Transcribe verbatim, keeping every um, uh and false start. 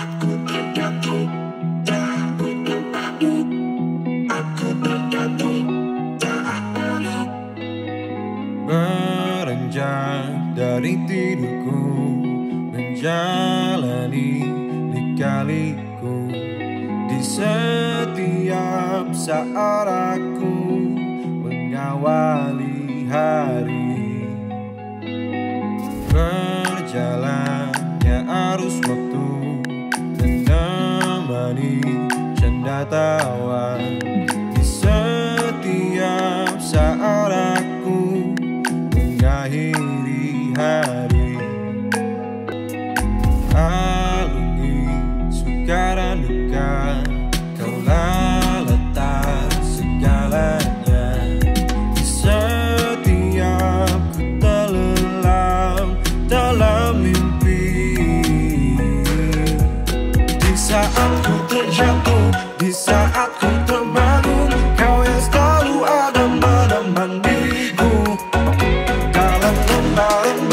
Aku tergantung, tahu tempatmu. Aku tergantung, tak perlu beranjak dari tidurku, menjalani lika-liku. Di setiap saat aku mengawali hari, berjalannya arus waktu menemani canda tawa. Di setiap saat aku mengakhiri hari, alungi suka dan duka, kaulah letak segalanya. Di setiap ku terlelap dalam mimpi, di saat ku terjatuh, di saat ku terbangun, kau yang selalu ada menemani diriku. Dalam lembaran